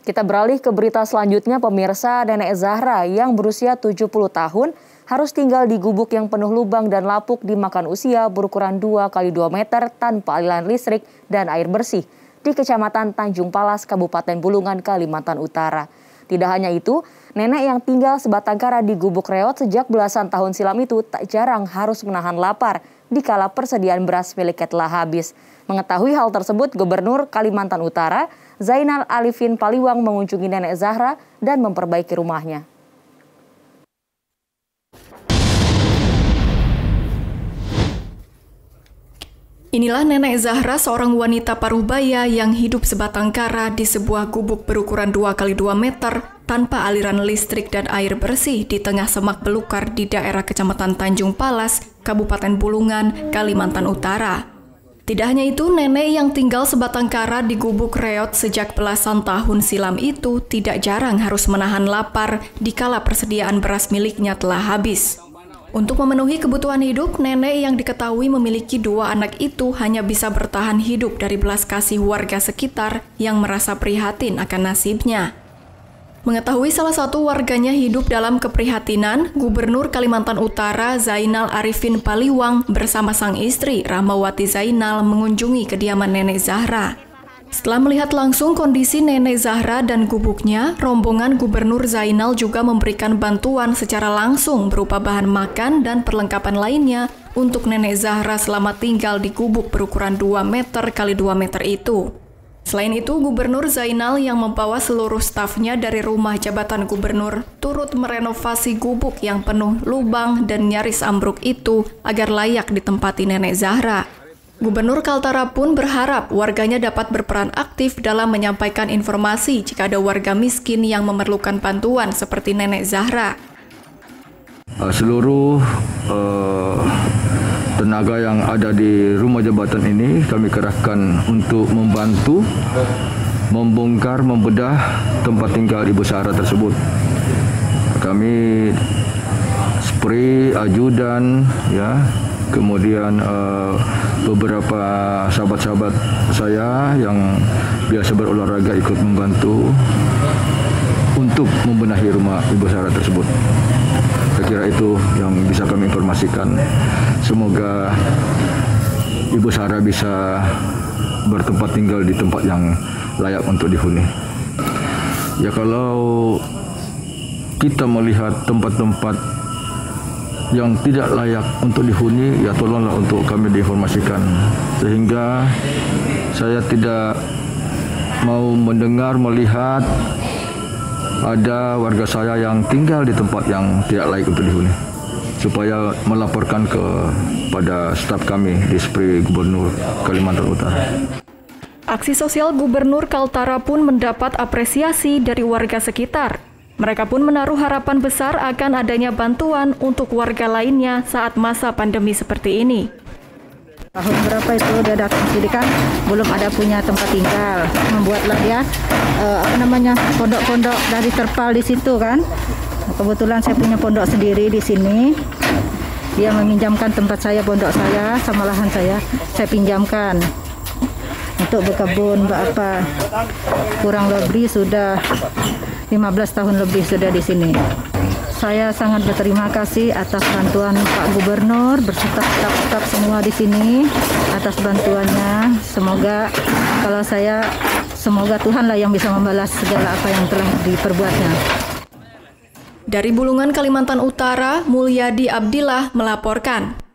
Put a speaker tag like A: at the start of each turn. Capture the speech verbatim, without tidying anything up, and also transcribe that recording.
A: Kita beralih ke berita selanjutnya, pemirsa. Nenek Zahra yang berusia tujuh puluh tahun harus tinggal di gubuk yang penuh lubang dan lapuk dimakan usia berukuran dua kali dua meter tanpa aliran listrik dan air bersih di Kecamatan Tanjung Palas, Kabupaten Bulungan, Kalimantan Utara. Tidak hanya itu, nenek yang tinggal sebatang kara di gubuk reot sejak belasan tahun silam itu tak jarang harus menahan lapar dikala persediaan beras miliknya telah habis. Mengetahui hal tersebut, Gubernur Kalimantan Utara Zainal Arifin Paliwang mengunjungi nenek Zahra dan memperbaiki rumahnya.
B: Inilah nenek Zahra, seorang wanita parubaya yang hidup sebatang kara di sebuah gubuk berukuran dua kali dua meter tanpa aliran listrik dan air bersih di tengah semak belukar di daerah Kecamatan Tanjung Palas, Kabupaten Bulungan, Kalimantan Utara. Tidak hanya itu, nenek yang tinggal sebatang kara di gubuk reot sejak belasan tahun silam itu tidak jarang harus menahan lapar dikala persediaan beras miliknya telah habis. Untuk memenuhi kebutuhan hidup, nenek yang diketahui memiliki dua anak itu hanya bisa bertahan hidup dari belas kasih warga sekitar yang merasa prihatin akan nasibnya. Mengetahui salah satu warganya hidup dalam keprihatinan, Gubernur Kalimantan Utara Zainal Arifin Paliwang bersama sang istri Rahmawati Zainal mengunjungi kediaman nenek Zahra. Setelah melihat langsung kondisi nenek Zahra dan gubuknya, rombongan Gubernur Zainal juga memberikan bantuan secara langsung berupa bahan makan dan perlengkapan lainnya untuk nenek Zahra selama tinggal di gubuk berukuran dua meter kali dua meter itu. Selain itu, Gubernur Zainal yang membawa seluruh stafnya dari rumah jabatan gubernur turut merenovasi gubuk yang penuh lubang dan nyaris ambruk itu agar layak ditempati nenek Zahra. Gubernur Kaltara pun berharap warganya dapat berperan aktif dalam menyampaikan informasi jika ada warga miskin yang memerlukan bantuan seperti nenek Zahra.
C: Seluruh uh, tenaga yang ada di rumah jabatan ini kami kerahkan untuk membantu membongkar, membedah tempat tinggal Ibu Zahra tersebut. Kami spray, ajudan, ya, kemudian uh, beberapa sahabat-sahabat saya yang biasa berolahraga ikut membantu untuk membenahi rumah Ibu Zahra tersebut. Saya kira itu yang bisa kami informasikan. Semoga Ibu Zahra bisa bertempat tinggal di tempat yang layak untuk dihuni. Ya, kalau kita melihat tempat-tempat yang tidak layak untuk dihuni, ya tolonglah untuk kami diinformasikan. Sehingga saya tidak mau mendengar, melihat ada warga saya yang tinggal di tempat yang tidak layak untuk dihuni, supaya melaporkan kepada staf kami di S P R I Gubernur Kalimantan Utara.
B: Aksi sosial Gubernur Kaltara pun mendapat apresiasi dari warga sekitar. Mereka pun menaruh harapan besar akan adanya bantuan untuk warga lainnya saat masa pandemi seperti ini.
D: Tahun berapa itu dia datang sini kan belum ada punya tempat tinggal, membuatlah dia uh, apa namanya pondok-pondok dari terpal di situ kan. Kebetulan saya punya pondok sendiri di sini. Dia meminjamkan tempat saya, pondok saya sama lahan saya, saya pinjamkan untuk berkebun, apa kurang lebih sudah lima belas tahun lebih sudah di sini. Saya sangat berterima kasih atas bantuan Pak Gubernur berserta staf-staf semua di sini atas bantuannya. Semoga kalau saya, semoga Tuhanlah yang bisa membalas segala apa yang telah diperbuatnya.
B: Dari Bulungan, Kalimantan Utara, Mulyadi Abdillah melaporkan.